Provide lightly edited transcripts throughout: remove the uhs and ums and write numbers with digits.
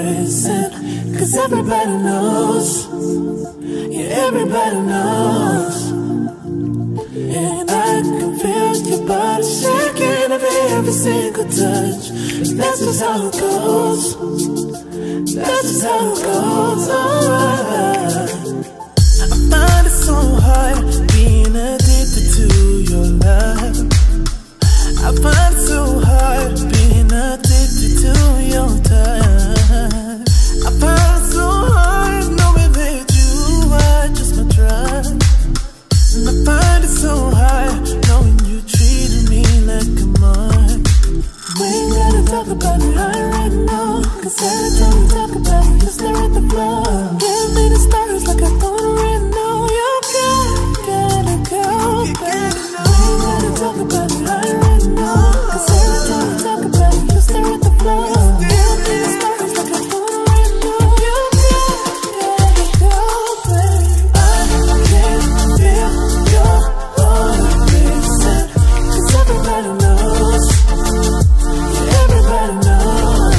prison. Cause everybody knows, yeah, everybody knows. And I can feel your body shaking every single touch. That's just how it goes. That's just how it goes. Alright. I find it so hard being addicted to your love. I find it so hard being addicted to your touch. I find it so hard knowing that you are just my drug. And I find it so hard knowing you treated me like a mug. We ain't gotta talk about it right now, cause every time we talk about it, you stare at the floor. Give me the stars like I thought right now. You gotta go, baby. We ain't gotta talk about it right now, cause every time we talk about it, you stare at the floor. Give me the stars like I thought right now. You gotta go, baby. I can feel your heart racing, cause everybody knows. Everybody knows.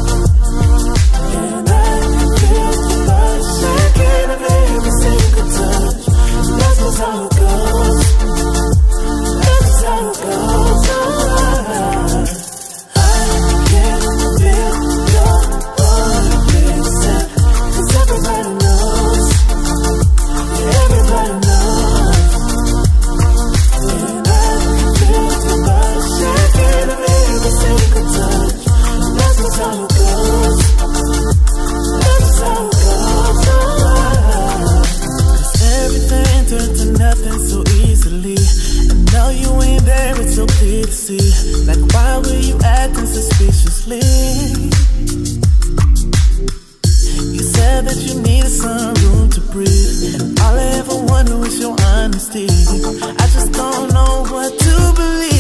And I can feel your body shaking every single touch. That's just how it goes. That's just how it goes. I can feel your heart racing, cause everybody knows. Everybody knows. And I can feel your body shaking every single touch. That's just how it goes. That's just how it goes. Cause everything turned to nothing so easily. And now you ain't there, it's so clear to see. Like, why were you acting suspiciously? You said that you needed some room to breathe, and all I ever wanted was your honesty. I just don't know what to believe.